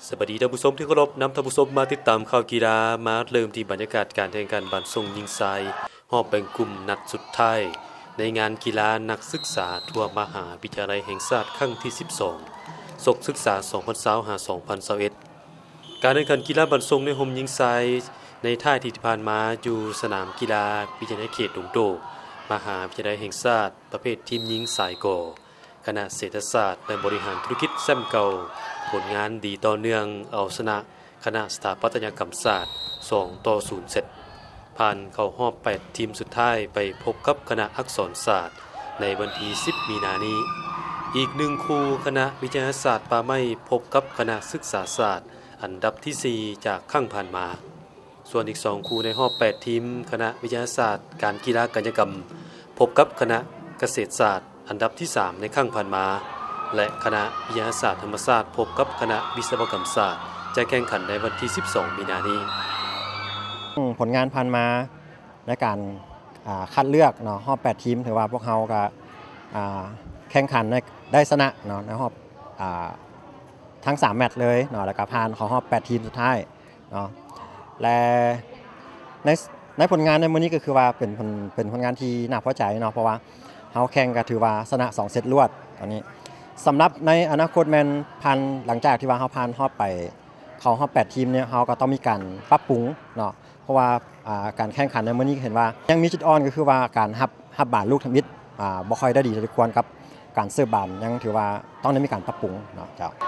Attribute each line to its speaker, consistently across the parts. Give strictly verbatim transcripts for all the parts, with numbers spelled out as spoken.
Speaker 1: สวัสดีท่านผู้ชมที่เคารพนำท่านผู้ชมมาติดตามข่าวกีฬามาเริ่มที่บรรยากาศการแข่งขันบันทรงยิงทรายหอบแบ่งกลุ่มนัดสุดท้ายในงานกีฬานักศึกษาทั่วมหาวิทยาลัยแห่งชาติครั้งที่สิบสองศกศึกษา สองพันยี่สิบ หา สองพันยี่สิบเอ็ด การแข่งขันกีฬาบันทรงในห่มยิงทรายในท่ายที่ผ่านมาอยู่สนามกีฬาวิทยาเขตดงโดมหาวิทยาลัยแห่งชาติประเภททีมยิงสายก่อคณะเศรษฐศาสตร์และบริหารธุรกิจแซมเก่าผลงานดีต่อเนื่องเอาชนะคณะสถาปัตยกรรมศาสตร์สองต่อศูนย์เซตผ่านเข้ารอบแปดทีมสุดท้ายไปพบกับคณะอักษรศาสตร์ในวันที่สิบมีนาคมนี้อีกหนึ่งคู่คณะวิทยาศาสตร์ป่าไม้พบกับคณะศึกษาศาสตร์อันดับที่สี่จากครั้งผ่านมาส่วนอีกสองคู่ในรอบแปดทีมคณะวิทยาศาสตร์การกีฬากายกรรมพบกับคณะเกษตรศาสตร์อันดับที่สามในครั้งผ่านมาและคณะวิทยาศาสตร์ธรรมศาสตร์พบกับคณะวิศวกรรมศาสตร์จะแข่งขันในวันที่สิบสองมีนาคมนี้
Speaker 2: ผลงานผ่านมาในการคัดเลือกเนาะรอบแปดทีมถือว่าพวกเขาก็แข่งขันได้ชนะเนาะในรอบทั้งสามแมตช์เลยเนาะแล้วก็ผ่านเข้ารอบแปดทีมสุดท้ายเนาะและในในผลงานในมื้อนี้ก็คือว่าเป็นผลเป็นผลงานที่น่าพอใจเนาะเพราะว่าเขาแข่งก็ถือว่าชนะสองเซตรวดตอนนี้สำหรับในอนาคตแมนผ่านหลังจากที่ว่าเขาผ่านรอบไปเขารอบแปดทีมเนี่ยเขาก็ต้องมีการปรับปรุงเนาะเพราะว่าการแข่งขันในมื้อนี้เห็นว่ายังมีจุดอ่อนก็คือว่าการฮับฮับบาลลูกทำอิฐอ่าบ่ค่อยได้ดีเท่าที่ควรกับการเสิร์ฟบาลยังถือว่าต้องได้มีการปรับปรุงเนาะเจ้า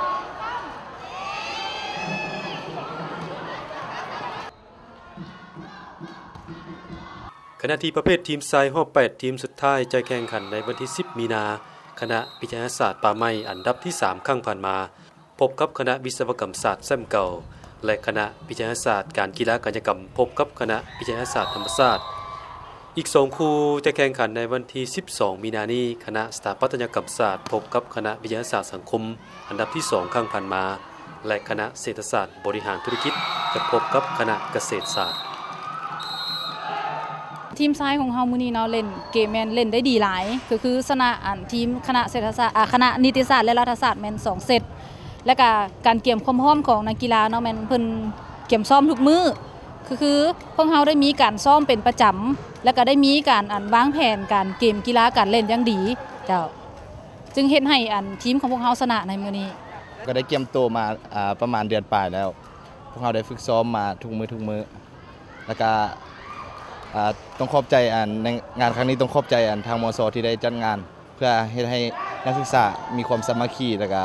Speaker 1: ขณะที่ประเภททีมทรายรอบแปดทีมสุดท้ายจะแข่งขันในวันที่สิบมีนาคณะวิทยาศาสตร์ป่าไม้อันดับที่สามครั้งผ่านมาพบกับคณะวิศวกรรมศาสตร์แซมเก่าและคณะวิทยาศาสตร์การกีฬากายกรรมพบกับคณะวิทยาศาสตร์ธรรมศาสตร์อีกสองคู่จะแข่งขันในวันที่สิบสองมีนาคมนี้คณะสถาปัตยกรรมศาสตร์พบกับคณะวิทยาศาสตร์สังคมอันดับที่สองครั้งผ่านมาและคณะเศรษฐศาสตร์บริหารธุรกิจจะพบกับคณะเกษตรศาสตร์
Speaker 3: ทีมซ้ายของเฮามื้อนี้เนาะเล่นเกมแม่นเล่นได้ดีหลายก็คือชนะอันทีมคณะเศรษฐศาสตร์อ่าคณะนิติศาสตร์และรัฐศาสตร์แม่นสองเซตและก็การเตรียมความพร้อมของนักกีฬาเนาะแม่นเพิ่นเตรียมซ้อมทุกมื้อคือคือพวกเฮาได้มีการซ้อมเป็นประจำแล้วก็ได้มีการอันวางแผนการเกมกีฬาการเล่นอย่างดีเจ้าจึงเฮ็ดให้อันทีมของพวกเฮาชนะในมื้อนี้
Speaker 4: ก็ได้เตรียมตัวมาอ่าประมาณเดือนปลายแล้วพวกเฮาได้ฝึกซ้อมมาทุกมื้อทุกมื้อแล้วก็ต้องขอบใจอันในงานครั้งนี้ต้องขอบใจอันทางมส.ที่ได้จัดงานเพื่อให้ให้นักศึกษามีความสามัคคีแล้วก็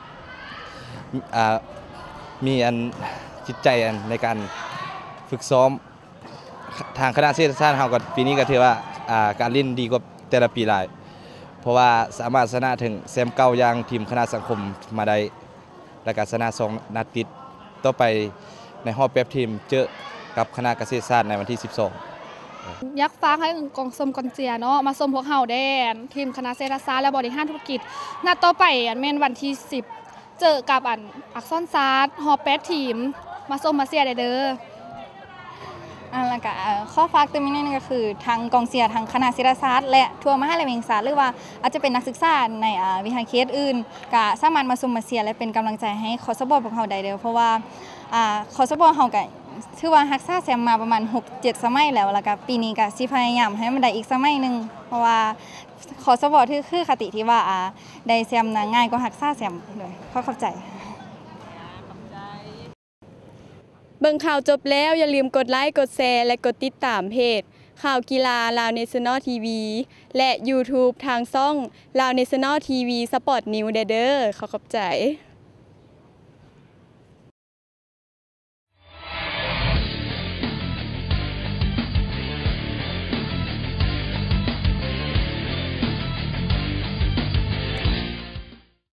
Speaker 4: มีอันจิตใจอันในการฝึกซ้อมทางคณะเศรษฐศาสตร์เฮาก็ปีนี้ก็ถือว่าการเล่นดีกว่าแต่ละปีหลายเพราะว่าสามารถชนะถึงแชมป์เก่าอย่างทีมคณะสังคมมาได้และก็ชนะสองนัดติดต่อไปในรอบแปดทีมเจอกับคณะเกษตรศาสตร์ในวันที่สิบสอง
Speaker 5: อยากฝากให้กองสมกองเจียเนาะมาสมพวกเฮาแดนทีมคณะเศรษฐศาสตร์และบริหารธุรกิจนัดต่อไปอันแม่นวันที่สิบเจอกับอันอักษรศาสตร์ฮอแปดทีมมาสมมาเสียได้เด้อ
Speaker 6: อันละก็ข้อฝากตัวนี้นี่ก็คือทางกองเชียร์ทางคณะเศรษฐศาสตร์และทั่วมหาวิทยาลัยแห่งชาติหรือว่าอาจจะเป็นนักศึกษาในวิทยาเขตอื่นก็สามารถมาสมมาเชียร์และเป็นกำลังใจให้คอสบพวกเฮาได้เด้อเพราะว่าคอสบเฮาก็ถือว่ารักษาแชมป์มาประมาณ หกเจ็ด สมัยแล้วแล้วก็ปีนี้ก็สิพยายามให้มันได้อีกสมัยนึงเพราะว่าคอสบคือคือคติที่ว่าได้แชมป์ง่ายกว่ารักษาแชมป์เลยขอเข้าใจ
Speaker 7: เบิ่งข่าวจบแล้วอย่าลืมกดไลค์กดแชร์และกดติดตามเพจข่าวกีฬา Lào National ที วี และ YouTube ทางช่อง Lào National ที วี Sport News เด้อขอขอบใจ